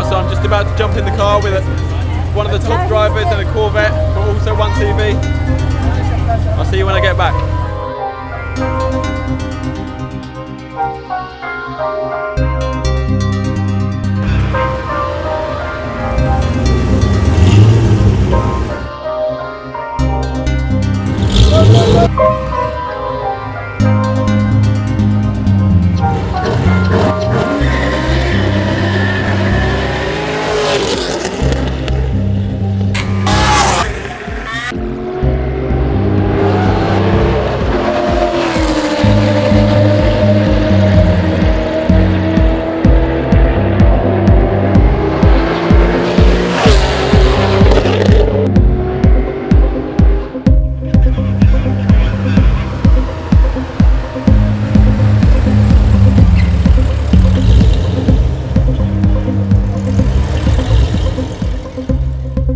out, so I'm just about to jump in the car with one of the top drivers in a Corvette, but also One TV. I'll see you when I get back.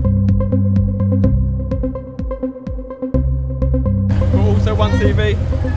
Also One TV.